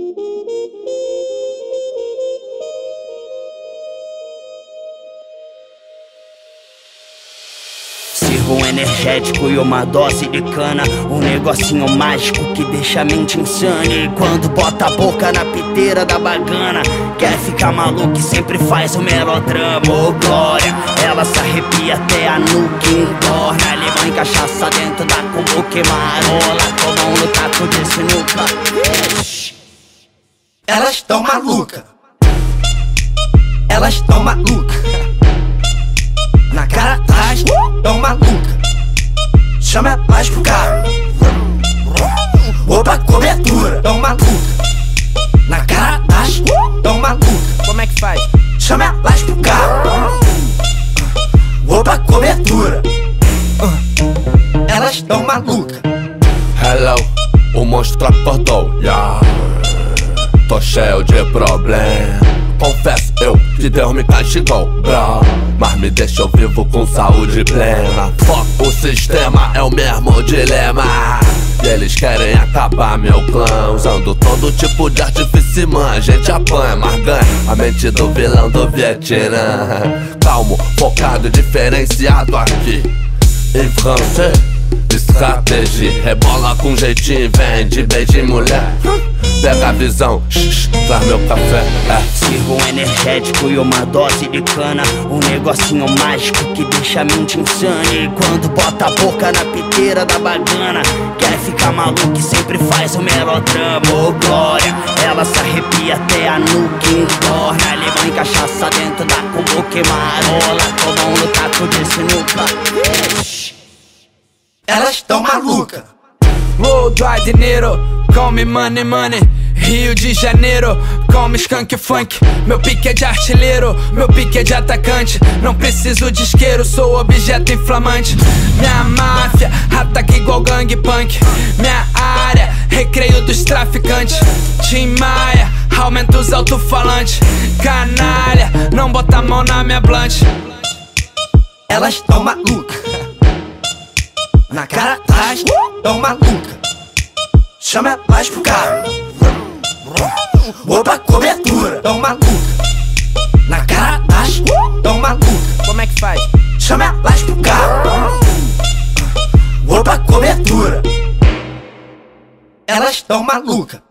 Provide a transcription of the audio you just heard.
Sirvo um energético e uma dose de cana, um negocinho mágico que deixa a mente insana. E quando bota a boca na piteira da bagana, quer ficar maluco e sempre faz o melodrama. Oh glória, ela se arrepia até a nuca entorna. Limão e cachaça dentro da cumbuca e marola, tomam no taco de sinuca. Elas tão maluca, elas tão maluca, na cara atrás, tão maluca. Chama elas pro carro, opa cobertura, tão maluca, na cara atrás, tão maluca. Como é que faz? Chama elas pro carro, opa cobertura, elas tão maluca. Hello, o monstro acordou, yeah. Tô cheio de problema, confesso eu que Deus me castigou, bro. Mas me deixou vivo com saúde plena. Fuck o sistema, é o mesmo dilema. E eles querem acabar meu clã, usando todo tipo de artifício, man. A gente apanha, mas ganha a mente do vilão do Vietnã. Calmo, focado, diferenciado aqui em francês. Estratégia, rebola com jeitinho, vem de beijo mulher. Pega a visão, traz meu café. Sirvo um energético e uma dose de cana, um negocinho mágico que deixa a mente insana. E quando bota a boca na piteira da bagana, quer ficar maluco e sempre faz o melodrama. Oh glória, ela se arrepia até a nuca entorna. Limão e cachaça dentro da cumbuca e marola, tomam no taco de sinuca. Elas tão maluca. Road Janeiro, come money, money. Rio de Janeiro, come skunk funk. Meu pique é de artilheiro, meu pique é de atacante. Não preciso de isqueiro, sou objeto inflamante. Minha máfia, ataque igual gangue punk. Minha área, recreio dos traficantes. Tim Maia, aumenta os alto-falantes. Canalha, não bota a mão na minha blunt. Elas tão maluca, na cara atrás, tão maluca. Chama elas pro carro, opa cobertura, tão maluca. Na cara atrás, tão maluca. Como é que faz? Chama elas pro carro, opa cobertura, elas tão maluca.